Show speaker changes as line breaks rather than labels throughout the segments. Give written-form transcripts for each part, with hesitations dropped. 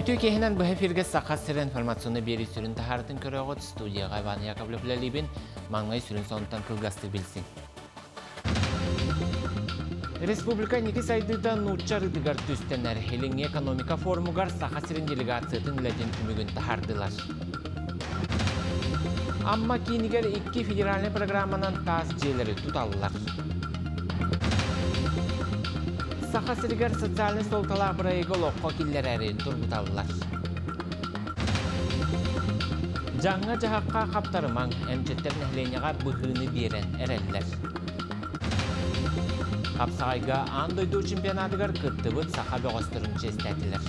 Бүтү кехинен bu эфирге сақа сыр информационны бери сүрін тахардың көріғыт студияға Иван Яковлев ләлебен маңай сүрін сонтан кылгасты білсін. Республика неке сайдыдан ұтчар ұдығар түстенер Хелеңе экономика формугар сақа сырын делегациятын үләден күмігін тахардылар. Амма кейінігер 2 федеральный программанан таз желері тұталылар. Сақа сыргар социальный солталақ бұрайығы лоққа келер әрін тұрғыталылар. Жаңға жағаққа қаптарымаң әмчеттер нәхленеға бұғыны берен әрәлілер. Қапсағайға андойду чемпионатығар күттібіт сақа бөғыстырын жестәтілер.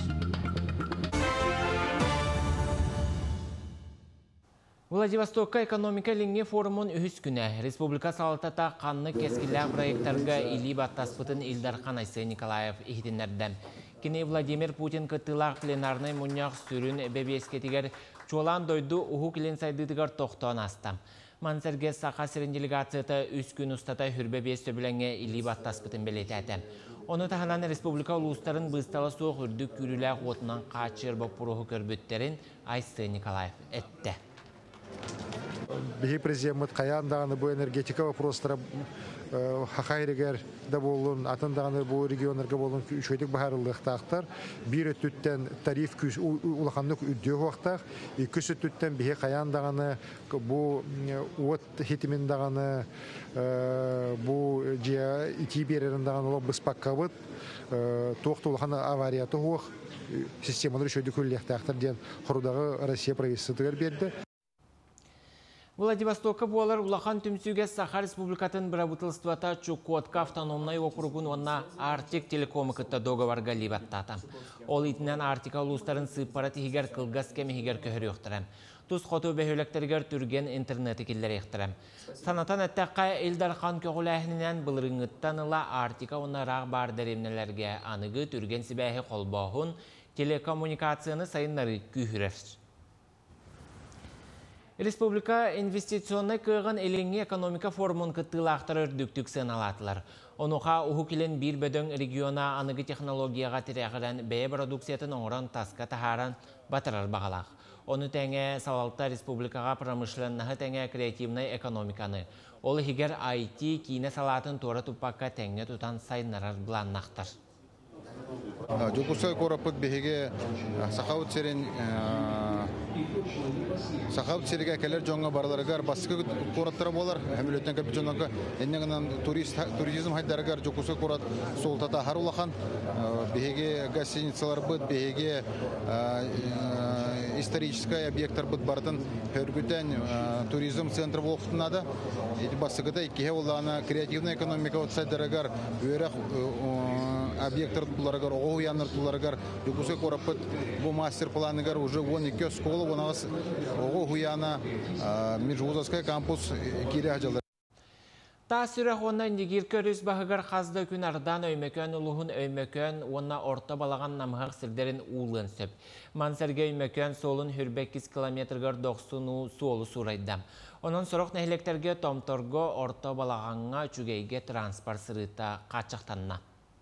Владивостокка экономика линге форумын үхіс күні. Республика салатата қанны кескілі проекттарға или баттаспытын Илдар Қанайсы Николаев ихтенерден. Кені Владимир Путин кыттылақ пленарный мұняқ сүрін бәбескетігер чолан дойду ұху келен сайдыдығар тоқтуан астам. Мансерге сақа сірін делегацията үс күн ұстата хүрбәбес сөбіленге или баттаспытын белеті әтем. Оны тағынан республика ұлыстарын бұсталы соқ үрдік күрілі отынан қачыр боп бұрығы көрбіттерін Айсы Николаев әтті.
Бихи президент қаяндағаны бұл энергетика вопростары хақайрегер да болуын, атындағаны бұл регионарға болуын үшөйтік бағарылықтақтар. Бір өттіттен тариф күз ұлақанлық үддеу вақтақ. Күз өттіттен бихи қаяндағаны бұл от хитіміндағаны бұл жия ити береріндағаны олы бұспаққабыт. Тоқты ұлақаны аварияты оқ системалар үшөйді көллектақтар ден құрудағы Россия правительствотығыр берді.
Владивостокка болар улахан түмсүге Саха Республикатын бірабытылыстывата Чукотка автономнай округун онна Артик телекомыкытта договарга либаттатам. Ол итінен Артика улустарын сыппара тихигер кылгас кемихигер көхөр өқтірем. Тус қоту бәхөлектергер түрген интернеті келдер ектірем. Санатан әттәққа Илдар Хан көгіләхінен бұлырыңыттан ыла Артика онарақ бар дәремнелерге анығы түрген сібәхі қолбағын телекоммуникацияны сайынлары күйірер. Республика инвестиционный кыгын элеңе экономика форумын кыттылақтар өрдүктүк сыналатылар. Онуға ұху келен бір бөдөң региона анығы технологияға тирәғірен бәе продукциятын оңыран таска тахаран батырар бағалақ. Оны тәңе салалта республикаға промышленнағы тәңе креативный экономиканы. Ол хигер IT кейіне салатын тура туппаққа тәңе тұтан сайынарар бұланнақтар.
Жокусай корапыт беге сахаут сереге келер жоңга барларыгар баскы кораттары болар. Хәмилеттен капитонга эннегенен туризм хайдарыгар жокусай корат солтата харулахан беге гостиницалар бит беге исторический объекттар бит бардын хөргүтен туризм центр болуптунада. Эти баскыда икке улана креативный экономика отсайдарыгар өрөк объекттар буларыгар ояныр буларыгар жокусай корапыт бу мастер планыгар уже 12 школа у нас Хуяна Межвузовский кампус Киряжалар.
Та сүрәк онна нигир көріс бағығар қазды күн ардан өймекөн ұлығын өймекөн онна орта балаған намығақ сірдерін ұлын сөп. Мансерге өймекөн солын хүрбеккіз километргар 90 суолы сурайдам. Онын сұрық нәхілектерге томторго орта балағанға чүгейге транспорт сырыта қачақтанна.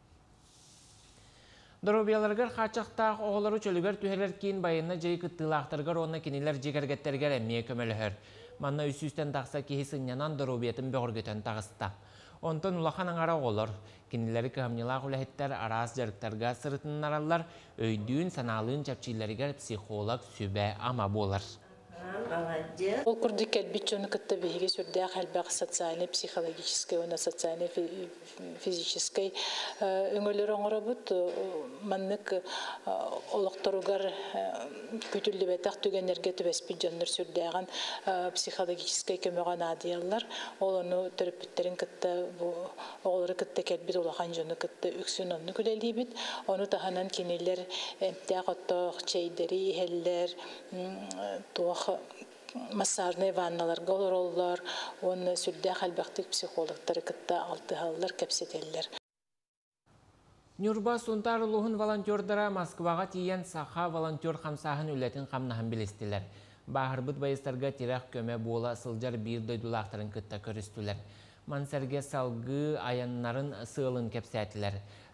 Дорубияларгар қачақтақ оғылары чөлігер түйелер кейін байына жай күттілақтыргар онына кенелер жегергеттергер әмме көмелігір. Манна үсістен тақса кейі сынянан дорубиятын бөғіргетен тағыста. Онтын ұлақан аңара оғылыр. Кенелері көмнелақ үләхеттер арас жарықтарға сырытын аралар, өйдүйін саналын чапчилерігер психолог сүбә ама болар.
Ол күрдік әлбет жоны күтті бейге сүрді әлбәқ социальный, психологический, социальный, физический өңілер оңыры бұд. Маннық олықтыруғар күтілі бәтақ түгенерге түбәспі жоныр сүрдіған психологический көміған адиялар. Ол оны түріпіттерін күтті, оғылары күтті кәлбет олақан жоны күтті үксін оны күлелі бет. Оны тағанан кенелер әмтәқ оттық, чайдері, хәллер, туақ массажный ванналарга олар, оны сүрдә хәлбәқтік психологтары кітті алты халылар кәпсетелер.
Нюрба сунтар улуғын волонтердара Москваға тиен саха волонтер қамсағын үлетін қамнағын білестілер. Бағырбыт байыстарға тирәқ көмі бола сылжар бір дойдулақтарын кітті көрістілер. Мансерге салғы аяннарын сылын кәпсәтілер.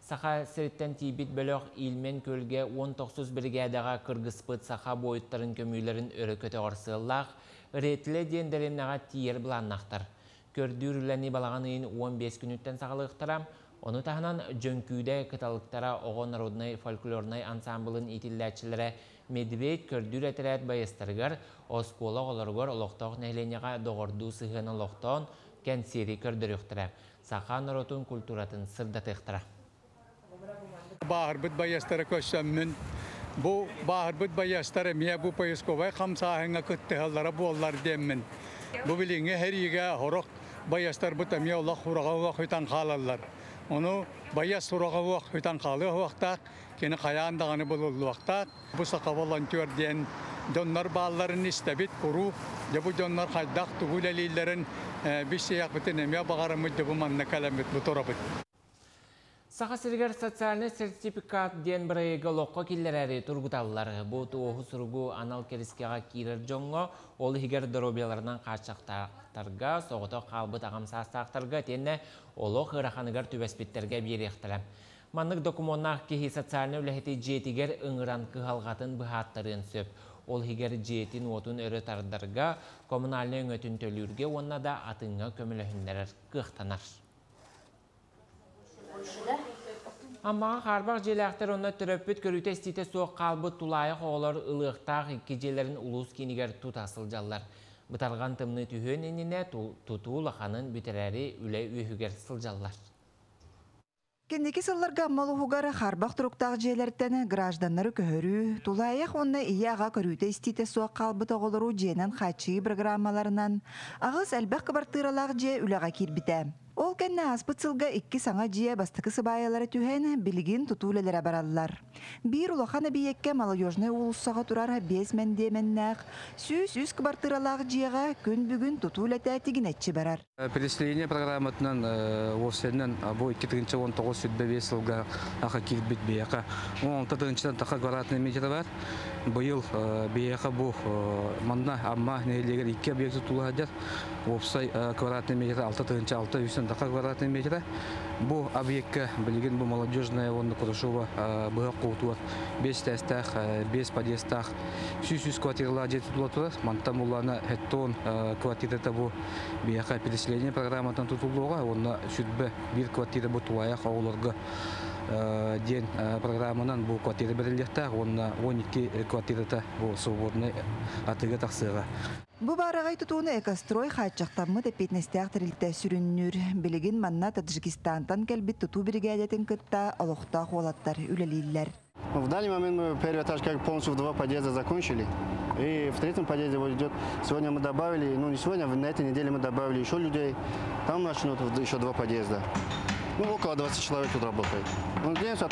Саха сиреттен тибит бөлөк илмен көлге 19 бригадаға кыргызпыт саха бойыттарын көмүйлерин өрі көте орсыллақ, үретлі дендеріннаға тиер бұланнақтар. Көрдүріләні балағанын 15 күніттен сағалықтыра, оны тағынан жөнкүйде кыталықтара оғын народнай фольклорнай ансамблын итилләтчілері медведь көрдүр әтірәт байыстырғыр, оскола оларғыр олықтауқ нәйленеға доғырду сығын олықтауын кәнсері көрдіріқтіра. Саха народун культуратын сырдатықтыра.
Бахарбыт байыстары көссөммін. Бұл бахарбыт байыстары мия бұл пайысковай қамсағыңа күттіғалары болар деммін. Бұл біліңе әриге ғұрық байыстар бұта мия олақ ұраға уақ үйтан қалалар. Оны байас ұраға уақ үйтан қалы уақтақ, кені қаяндағаны бұл уақтақ. Бұл сақа волонтер ден донлар балаларын істебет құру, бұл донлар қайдақ тұғыл әлейлерін біз сияқ бітін әмия бағарымы бұл манна кәлемет бұл торабыт.
Саха сиргер социальный сертификат ден бірайығы лоққа келдерәрі тұрғыталылар. Бұл туғы сұрғы анал керіскеға кейрер жоңға, ол егер дұробияларынан қачақтақтарға, соғыта қалбыт ағамсастақтарға тені олық ғырақанығар түбәспеттерге беректілі. Манлық документнақ кехи социальный үләхеті жетігер ұңыран қығалғатын бұхаттарын сөп. Ол егер жетін отын өрі тардарға, коммунальны өңөтін төлірге онына да атыңға көміліхіндерір қықтанар. Аммаға қарбақ желәқтер онына түрөппіт көріте стите соқ қалбы тулайық оғылар ұлықтақ кежелерін ұлыс кенігер тұт асыл жаллар. Бұтарған тымны түйін еніне тұтуылықанын бүтерәрі үлі үйігер сыл жаллар.
Кеннеки сылларга малуғығары қарбақ тұрықтақ желерттені гражданлары көхірі, тулайық онына ияға көріте стите соқ қалбы тоғылыру женен қачы программаларынан ағыз әлбәқ қыбартыралақ же үліға кербіті. Ол кәнне аспыт сылға 2 саңа жия бастықы сыбайылары түйәні білген тұтулелері баралылар. Бір улақаны бейекке молодежный улуссаға тұрар 5 мәндеменнәқ, сүз кыбартыралағы жияға күн бүгін тұтулеті әтігін әтші барар.
Переселение программатынан осеннен бұл 2019 сүтбе сылға аға келбет бейеқа. 10-тан тақа квадратный метр бар. Бұйыл бейеқа бұл маңна амма нәйлегер 2 объекті тұлғадыр. Опсай квадратный метр 6-6 тақа квадратный метр. Бұл объектке білген бұл молодежная онды Кудашова бұға қуытуар. 5 тәстақ, 5 подъездақ, 100 квартиралар жеті тұлатылар. Мантам ұлана әттон квартирата бұл бейеқа переселение программатан тұтылуға. Онына сүтбі 1 квартира бұл туаяқ ауыларға ден программанан бұл квартира берілдіқтақ. Онына 12 квартирата бұл свободный атыға тақсыға.
Бұ барағай тұтуыны экострой қайтшақтамы депетнестіяқ тірілті сүріннүр. Білігін манна Таджикистантан кәлбет тұту бригадетін күтті олықтақ олаттар үлелейлер.
В данный момент мы первый этаж как полностью в 2 подъезда закончили. И в 3-м подъезде вот идет. Сегодня мы добавили, ну не сегодня, на этой неделе мы добавили еще людей. Там начнут еще 2 подъезда. Ну около 20 человек тут работает. Мы надеемся,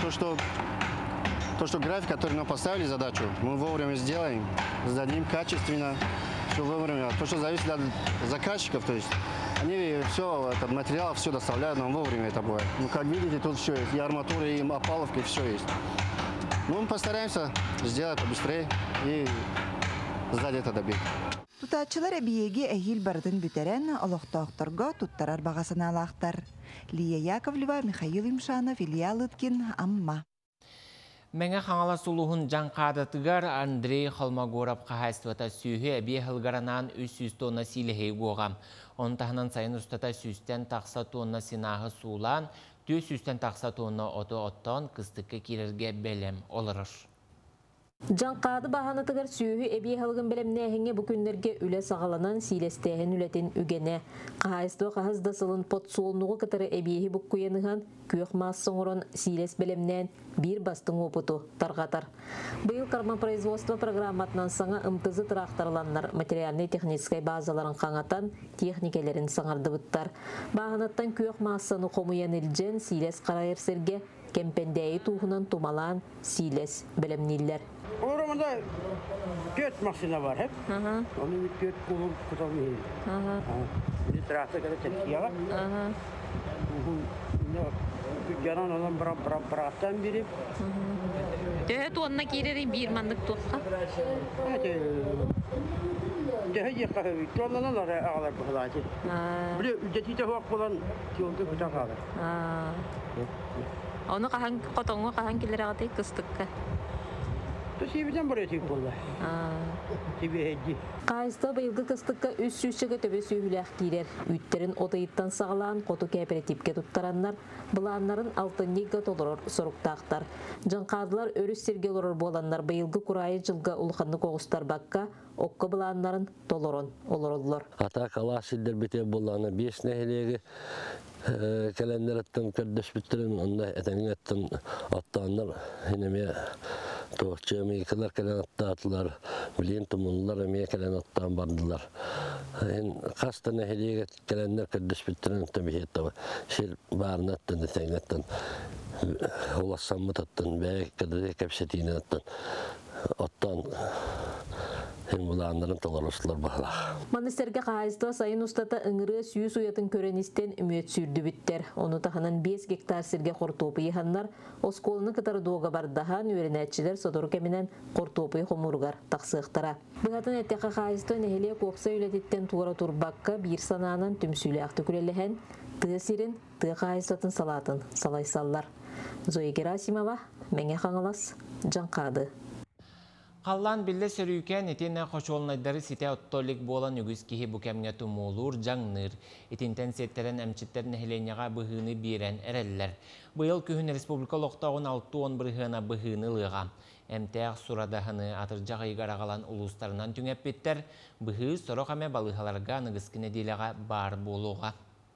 что график, который нам поставили задачу, мы вовремя сделаем, сдадим качественно. Все вовремя. То, что зависит от заказчиков, то есть они все, этот материал все доставляют нам вовремя это будет. Ну, как видите, тут все есть, и арматура, и опаловка, все есть. Ну, мы постараемся сделать побыстрее и сдать это добить.
Тутатчылар әбиеге әйіл бардың бүтерен олықтақтарға туттарар бағасына алақтар. Лия Яковлева, Михаил Имшанов, Илья Лыткин, Амма.
Мәңі қаңала сұлуғын жан қадатығар Андрей Холмогоров қағайстывата сүйі әбе ғылғаранан 300 тонна силіғей қоғам. Он тағынан сайын ұстата сүстен тақса тонна синағы суылан, 200 тақса тонна оты-оттан қыстыққа керерге бәлем олырыр.
Жанқады бағанатығар сүйі әбе халғын білімнәхіңе бүкіндерге үлі сағаланан силестәхін үлетін үгене. Қағайсты қағызда сылын пот суылнуғы кітары әбеғі бүккүйенігін көк массың ұрын силес білімнән бір бастың опыту тарғатар. Бұйыл карма производство программатынан саңа ымтызы тұрақтарланлар материальный техническай базаларын қаңатан техникелерін саңарды бұттар. Бағанаттан көк массаны қомуян үлжен силес қарайырсерге кемпендәйі туғынан тумалан силес білімнелер.
Орамында 4 машина бар, hep. Onun 4 kulun kutamıyor. Bir tarafta kadar tepkiye. Dükkanın olan bıraktan biri.
Töhü onunla girerim bir mandık tutsa.
Evet. Töhü yıkahı. Ondan da ağlar bu kadar. Bir ücreti de hak olan yolda kutak ağlar.
Onu kahan kotongo kahan killeragate kıstıkka.
Tüsibiden buraya çıkıp oldu. Tibiyeci.
Kayısta bayılgı kıstıkka üst süsçüge töbe sühülək girer. Ütlerin odayıttan sağlayan kotu kooperatifke tuttaranlar, bulanların altın liga dolurur soruktağıtlar. Janqadılar örüs sergel olurur bolanlar bayılgı kurayı jılga ulğanlı koğustar bakka, okka bulanların dolurun olurulur.
Ata kalasıdır bite bulana 5 nehelegi kalender attım kardeş bitirin onda etenin attım attanlar hineme tohçamı kadar kalan attılar bilen tumunlar eme kalan attan bardılar. Kasta nehelegi kalender kardeş bitirin tabii hetta şey barna attın desenattan ulaşsam attın ve kadar kapsetini attın attan hem bulanların tolaroslar bağla.
Manisterge kayısta sayın ustata ıngırı süyüs uyatın körenisten ümit sürdü bitter. Onu tahanan 5 gektar serge kortopu yihanlar, oskolunu kadar doğga bardahan öğrenetçiler sodoru keminen kortopu homurgar taksıqtara. Bıgatın etteka kayısta neheliye koksa ületitten tuğra turbakka bir sananan tümsüyle aktı külelehen, tığ sirin, tığ kayıstatın salatın salaysallar. Zoe Gerasimova, menge kangalas, Janqadı.
Қаллан білі сөрүйкен етені қошолынайдары сите оттолик болан үгіз кеге бүкемге тұмолур жаңныр. Етінтен сеттерін әмчіттерін әхеленеға бұғыны берен әрелілер. Бұйыл күхін республика лоқтауын 6-10 бірғына бұғыны лыға. Әмтәқ сұрадағыны атыржағы игарағалан ұлыстарынан түңеп беттер, бұғы сұрық әме балығаларға нығызкіне делеға бар болуға.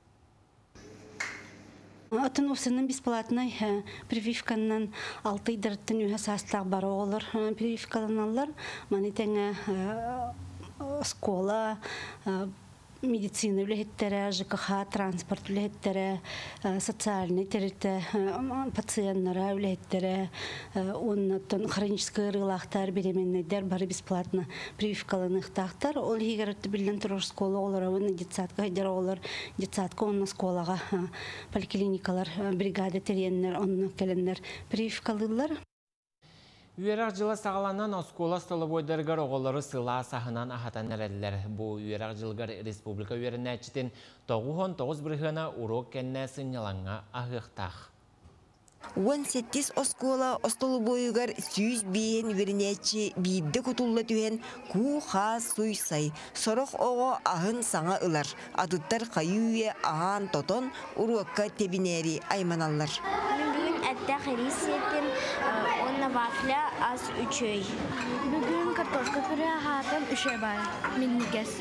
Атын осының бесплатной прививканнан 6 дырттын үйе састақ бары олар прививкаланалар. Маны тәңі школа, медицина үлеттері, ЖКХ, транспорт үлеттері, социальный территі, пациенттері үлеттері, оннан хронический рылақтар, беременнейдер бары бесплатно прививкаланықтақтар. Ол егерді білден тұрыр школа олар, оны детсатқа хайдер олар, детсатқа онна школаға поликлиникалар, бригада тереннер, онна келеннер прививкалылар.
Үйерак жылы сағаланан оскола столы бойдарғар оғылары сыла сағынан ағатан әрәлілер. Бұл үйерак жылғар республика үйеріне әчітін 9-9 бірғына урок кәнне сыняланға ағықтақ.
17 оскола остолу бойугар сүйіз бейін вернечи бейді кутулла түйен ку хас суйсай. Сорох оғы ағын саңа ылар. Адыттар қайуе аған тотон урокка тебинери айманалар.
Әтті қырисетін онна вафля аз 3 өй. Бүгін картошка пүрі ағатын 3 бар. Миннігес.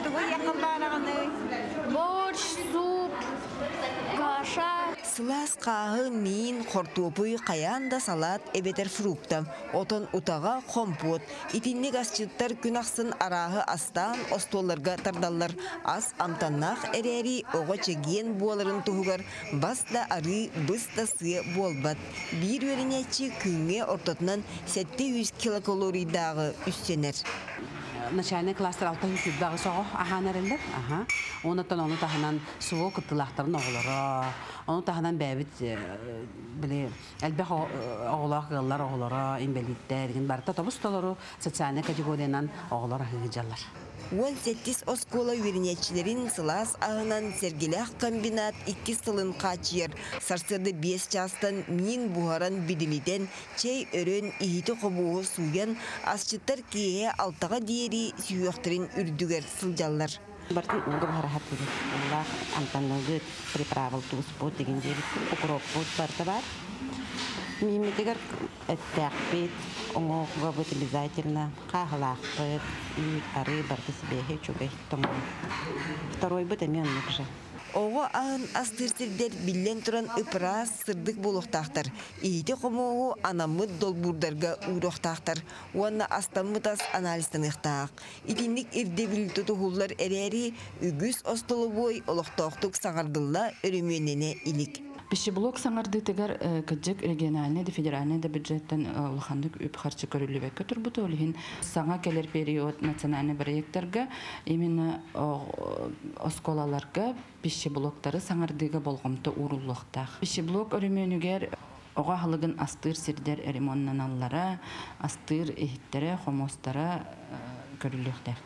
Борщ, суп, каша.
Сылас қағы мин қортопуй қаянда салат эбетер фрукта. Отон утаға компот. Итинник асчыттар күнақсын арағы астан остолларға тардалар. Ас амтаннақ әрәри оға чеген буаларын тұғығар. Баста ары бұста сыя болбат. Bir öğrenci күнге ортотынан 700 килокалорийдағы үстенер.
Начальный кластер 600 дағы соғы ағанарылыр. Оны тағынан суы күттілақтарын оғылары. Оны тағынан бәбіт әлбәқ оғылақ ғылар оғылары, инвалидтер, барыта тобыс толары социальный категориядан оғылар ағығыжалар.
18 оскола öğrenecilerin сылас ағынан сергеләқ комбинат 2 сылын қачыр. Сарсырды 5 частан мин бұғаран беділіден чей өрін ихиті қобуғы суян асчыттар кейе алтаға дейері сүйіқтірін үрдігер сылжалар.
Бартын ұңғыр харахат көрі. Олар антанлығы приправыл туыс бұд деген жері ұқырып бұд барда бар. Миметігер әттәқ бет, оңғыға бұд обязательно қағылақ бұд, үй ары барды себеге чөбе тұңғы. Второй бұд әмен ұнықжа.
Оғы ағын астырсырдер білен тұран үпірас сырдық болуқтақтар. Ейті қомуғы анамыд долбурдарға ұйрықтақтар. Уанна астамытас анализтанықтақ. Итинник ирдебіл тұтығылар әрәрі үгіз остолы бой олықтақтық саңардылла өріменіне илік.
Пищеблок саңарды тегер кыджык региональный да федеральный да бюджеттен улахандык үп харчы көрүлүбек көтүрбүт олихин саңа келер период национальный проекттарга именно осколаларга пищеблоктары саңардыга болгомто урулуктак. Пищеблок өрүмөнүгер ога халыгын астыр сирдер ремонтнан аллара астыр эхиттере хомостара көрүлүктактыр.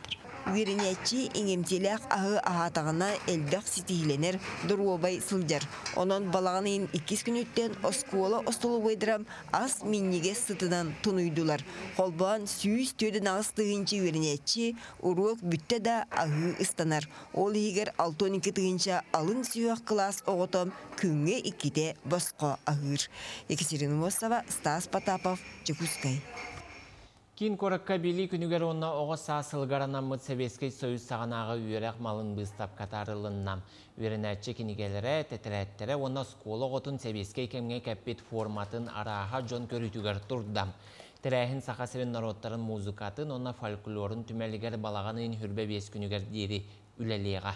Үйренетчи иңемтелек ағы ағатағына элбәқ сетейленер дұруобай сылдыр. Онын балағанын 2 күн өттен оскуола остолу бойдырам ас минниге сытынан тұнуйдулар. Қолбан сүйіз төді нағыстығынчы үйренетчи уруок бүтті да ағы ыстанар. Ол егер 6-12 тығынча алын сүйек класс оғытым күнге 2-де босқа ағыр. Екатерина Мосова, Стас Потапов, Чекускай.
Кин коракка били күнүгер онна оғы сасылғарана мұт Советский Союз сағанағы үйерек малын бұстап катарылыннам. Үйренәтчі кинигелері, тетірәттері, онна сколы ғотын Советский кемге кәппет форматын араға жон көрітігер тұрдам. Тірәхін сақасырын народтарын музыкатын, онна фольклорын түмәлігер балағанын хүрбе бес күнігер дері үлелеға.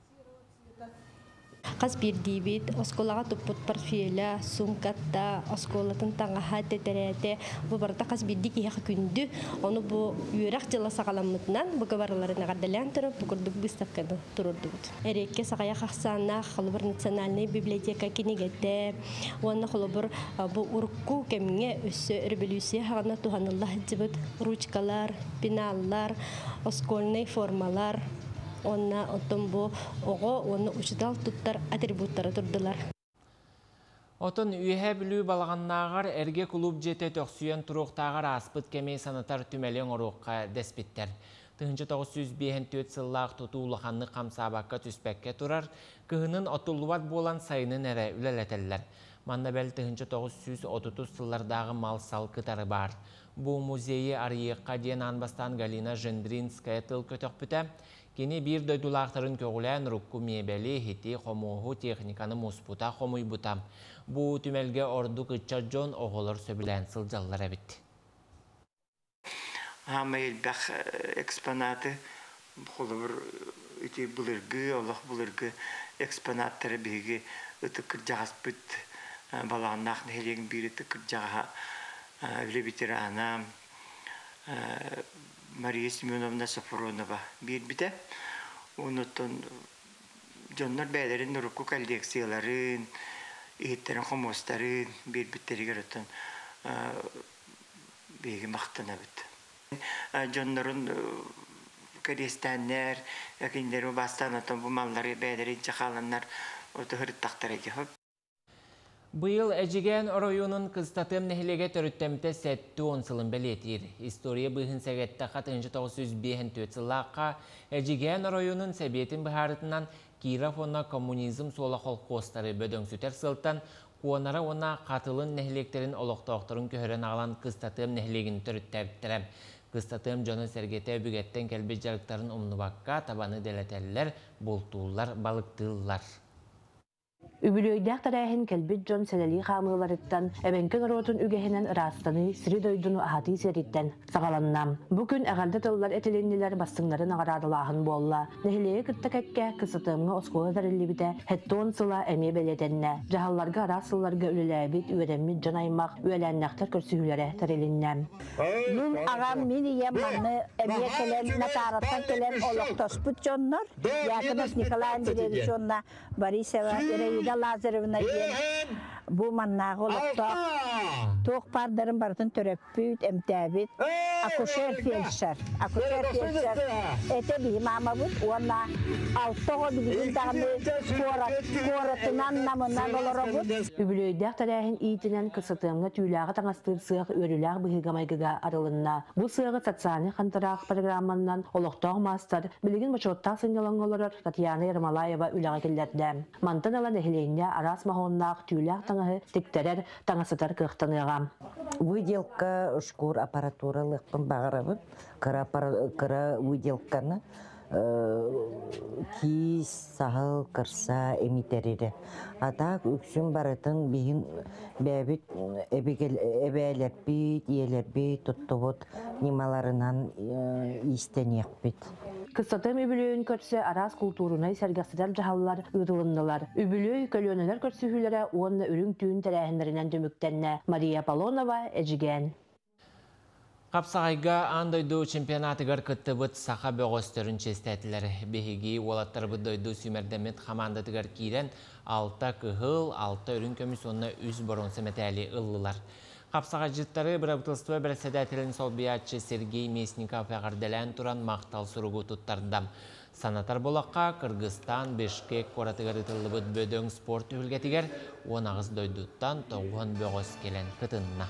Қас бірдейбет, осколаға тұппыт портфеля, сумкатта, осколатын таңаға тетірәті, бұл барда қас бірдей кейхі күнді, оны бұл үйерақ жылы сағаламытынан, бұл көбарларын ағардалян тұрып, бұл күрдік бұстапқаны тұрырды бұд. Әрекке сағая қақсана, Холобыр национальный библиотека кенегетті, оны Холобыр бұл ұрықку кәміне өсі революция ғана туғанылла жібіт, ручкалар, пеналлар, оскольный формалар, онна отон бу ого онна учитал туттар атрибуттары турдылар.
Отон үйе білүү балағаннағар әрге клуб жете төқсүйен тұруқтағар аспыт кемей санатар түмелен оруққа дәспеттер. 1954 сыллақ тұтулықанны қамсабаққа түспәкке тұрар, күйінің отулуат болан сайының әрі үлелетелілер. Манда бәл 1930 сыллардағы мал сал кытары бар. Бұл музейі арыйыққа ден анбастан Галина Жендринская тыл көтіқ бүті, кені бір дөйдулақтарын көгілән рукку мебелі хети қомуғу техниканы мұспута қомуй бұтам. Бұл түмелге орду күтча жон оғылыр сөбілән сылжалар әбіт.
Ама елбәқ экспонаты қолы бір өте бұлырғы, олық бұлырғы экспонаттары бейге үтікір жағас бүт балағыннақын хелеген бір үтікір жаға өлі бітері анам Мария Семеновна Сафронова bir bite. Ondan jonlar beylerin nurukku kolleksiyaların, eğitlerin homosların bir bitleri görüntün bir maktana bit. Jonların karistanlar, yakinleri bastanatan bu malları beylerin çakalanlar orta hırtaklara gihip.
Bu yıl Ejegen Oroyunun kıztatım nehilege törüttemte settu onsılın belirtir. İstoriya bıhın segette 1954 yıllığa Ejegen Oroyunun sebiyetin biharıtından Kirafon'a komünizm sola kolkostları bödön süter sıltan, kuonara ona katılın nehileklerin oloqtoqtırın köhören ağlan kıztatım nehilegini törüttebittirem. Kıztatım Jonu Sergete bügetten kelbecjarıkların umnubakka tabanı deleteller, boltuğullar, balıktığıllar.
Übülöydək tarayhin kelbit Jon Seleli xamılarıttan, ebenken orotun ügehenen rastanı siri doydunu ahati seritten sağalannam. Bugün əğalda tıllar etilenliler bastınların ağaradılağın bolla. Nehileye kıttakəkke kısıtımına oskola darilli bide, hetton sıla eme beledenne. Cahallarga arasıllarga ülelebit üvedenmi Jon aymaq üelennaktar körsühülere tarilinnem.
Nun ağam mini yemanı emeye kelem, natarattan kelem oloktosput Jonlar. Yakınız Nikolay Andreevich Jon'la Bariseva, Ireyda Lazarevna diyen bu mannağı olup da toğ pardarın barıtın töröpüt, emtebit, akuşer felçer. Ete bihim ama bu, ona altığı bilgin dağını koratından namından olur bu.
Übülöydək tarayhin iyitinen kısıtımına tüylağı tanastır sığ örülağı bihilgamaygaga aralınna. Bu sığı satsani kantaraq programından oluqtağ mastar, bilgin başottağ sınyalan olur Tatyana Yarmalayeva ülağı kellerdi. Mantan alan ehileyinde aras mahonnaq tüylağı tanığı dikterer tanısıtar kıqtanıgam.
Выделка шкур аппаратуралықпын бағырабын, кыра выделканы киіз, сағыл, кырса, эмитерері. Атақ үксін барытын бейін бәбіт әбәлер бейт, елер бейт, тұттығыт немаларынан истенек бейт.
Kıstatım übülüğün körse aras kulturunay sergastırlar cahallar ıdılındılar. Übülüğü kölönüler körsühülere onunla ürün tüğün terehenlerinden dümüktenne. Maria Palonova, Ejegen.
Kapsağayga andoydu çempionatıgar kıttıbıt sağa böğüstörün çestetiler. Behigi olattar bıdoydu sümerdemet xamandatıgar kiren alta kıhıl, alta ürün kömüs onunla üz boronsa metali ıllılar. Қапсаға жыттары бірабытылсты бірседәтелін солбиятчы Сергей Месников әғарделән тұран мақтал сұруғы тұттардам. Санатар болаққа Кыргызстан, Бишкек, Коратыгарытылы бұд бөдөң спорт үлгетігер, онағыз дойдуттан тоғын бөғыз келен кытынна.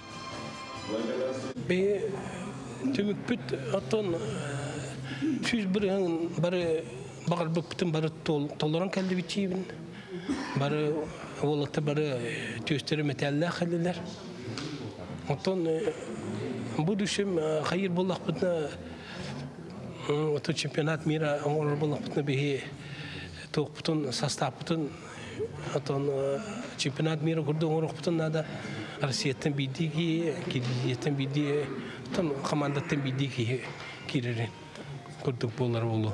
Бе түмік бүт аттон сүз бары бағар бүктің бары толыран кәлді бітчейбін. Бары олықта бары төстері мәтәлі қалылар. Аттон бұл үшім қайыр болақ бұтына Ото чемпионат мира оңғыр болақ бұтына бейе тоқ бұтын, састап бұтын, чемпионат мира күрді оңғыр бұтын нада Россияттан бейдеге, Киргизияттан бейдеге, командаттан бейдеге керерен күрдік болар болу.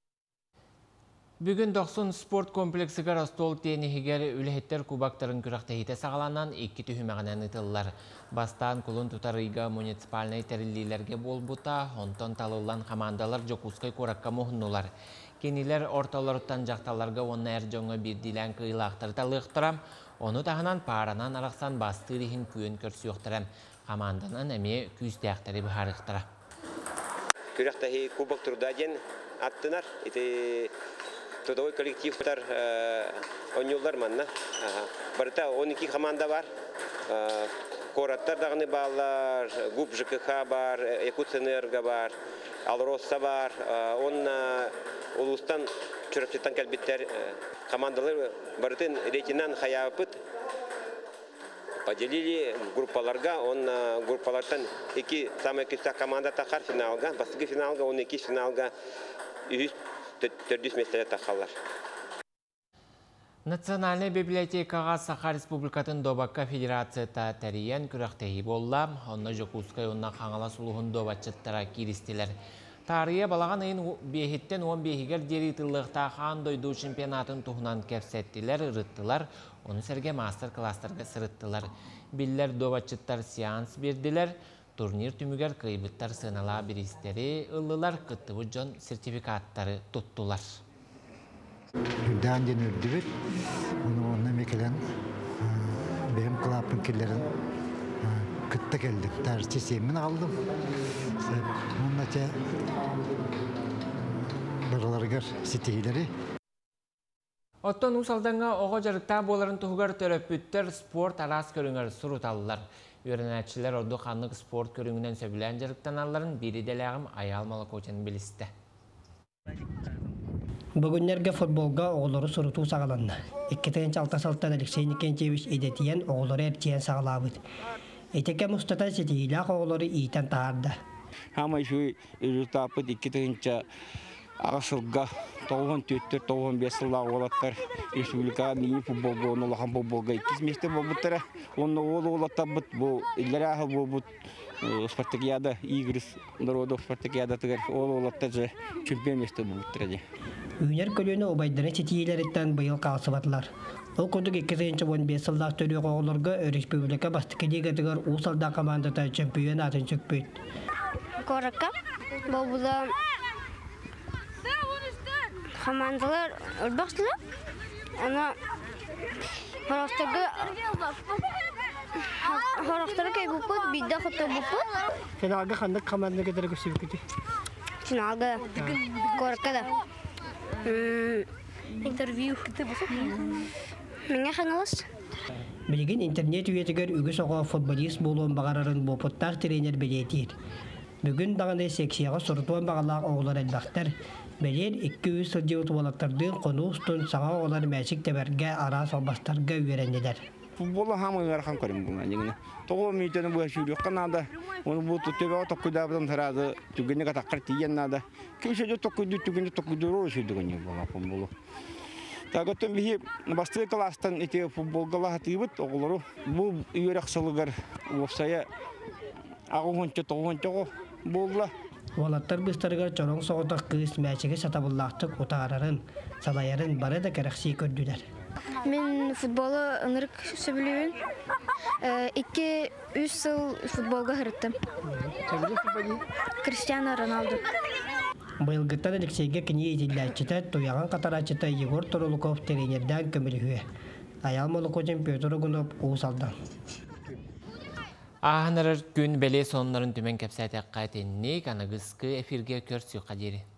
Бүгін 90 спорт комплексігі Ростол тенігігер үліхеттер кубактарын күрақтағыта сағаланан 2 түхімәғінен ұтылылар. Бастан күлін тұтарыйға муниципальный тәрілілерге бол бұта, онтон талылан командалар жокускай коракка мұхыннулар. Кенилер орталарыттан жақталарға оны әржоңы бірділен қиылақтыр талықтырам, оны тағынан паранан арақсан бастырығын күйін көрсі өқтірам. Команданан әме күздәқтері бұхарықтыра.
Күрақтағы кубок тұрдаден аттынар. Трудовой коллективтар ойнулар манна. Барыта 12 команда бар. Кораттар дағыны балар, ГУП ЖКХ бар, Якутэнерго бар, Алроса бар. Он улустан чүрәптеттен кәлбеттер командалар барытын ретинан хаябыт. Поделили группаларга, он группалардан 2 самая киста команда тахар финалга, бастығы финалга, 12 финалга.
Национальный библиотекаға Саха Республикатын Добакка Федерацията тәрейен күрақтегі болла, онна Жокускай онна қаңала сұлуғын добатчыттара киристелер. Тария балаған айын бейхеттен 15-гер деритіліғта қан дойду чемпионатын тұғынан кәпсеттілер, ұрыттылар, оны сәрге мастер-кластарға сырыттылар. Биллер добатчыттар сеанс берділер. Турнир түмігер қайбыттар сынала бірістері ұлылар күттіві жон сертификаттары тұттылар.
Үрдән ден үрді бет, оны мекелен бәйім қылапын келерін күтті келдім. Тәрісте семін алдым. Онна те біраларғар сетейлері.
Оттон ұсалданға оғы жарықта боларын тұғығар төрөппүттер спорт арас көріңер сұруталылар. Өрінәтшілер орды қанлық спорт көріңінен сөбілен жарықтан аларын бері деләғім аялмалы көчен білісті.
Бүгіннерге футболға оғылары сұрыту сағаланды. 2-6 Алексей Никентьевич едетиен оғылары әртиен сағалабыд. Етеке мұстата сетейлақ оғылары ийтен тағарды.
Хама үші үрітапыд 2-6 ағасылға 9-5 сыллағы олаттар республика нейін футболға, оны олақан футболға 2 месте болбыттары. Оны олы олаттар бұд, бұл үллері ағы бұл бұд спартакиада, игрыс народов спартакиада тұғар, олы олаттар жа чемпион месте болбыттары.
Үйнер көліні обайданы сетейлеріттен бұйыл қалсыбатылар. Ол күндік 2-15 сыллақ төрі оғылырға республика бастықы дегетігер ұсалда командата чемпион атын чөкпейді.
Коракка, бұл командалар ұрбақсылы, ана хорақтарға кәй бұппыд, бидді құтты бұппыд.
Финалға қандық команда кедері көсіп көте?
Финалға Кораккада. Интервью. Менге қаңылыз?
Білген интернет үйетігер үгіс оға футболист болуын бағарарын бұпыттар тренер білетер. Бүгін дағындай сексияға сұрытуан бағалақ оғылар әлбақтар. Белер 200 сылжы ұтуалақтардың қону ұстын саға олар мәсік тәбәрге ара салбастарға үйеренделер.
Футболы хамын ғарқан көрім бұлан дегені. Тоғы мейтені бұға шүйрек қанады. Оны бұл төбе тоққыда бұдан тарады. Түгені қатаққар тиген нады. Көшеде тоққыды, түгені тоққыды рол шүйдігіне бұла футболы. Тағыттың бейі бастығы кластан әте футболға лағатығыбыд оғылыру. Бұл үйер ақсылығыр опсая ағуғынчы тоғынчығы болла.
Олаттар бұстарығар чорон соғытық қыз мәчігі сатабыллақтық ұтағарарын, салайарын бары да кәріқси көрділер.
Мен футболы ыңырық сөбілуін. 2-3 сыл футболға ғырыттым. Криштиано Роналду.
Бұйылғыттан Алексейге кіне етілләтчіті, тұяған қатарачыты Егор Торолуков тренерден көмілігі. Аялмалы көчен Петр Гунов ұғысалдан.
Ahınırır gün beli sonların tümen kepsayet ekka etennik, anagıskı efirge körsü kaderi.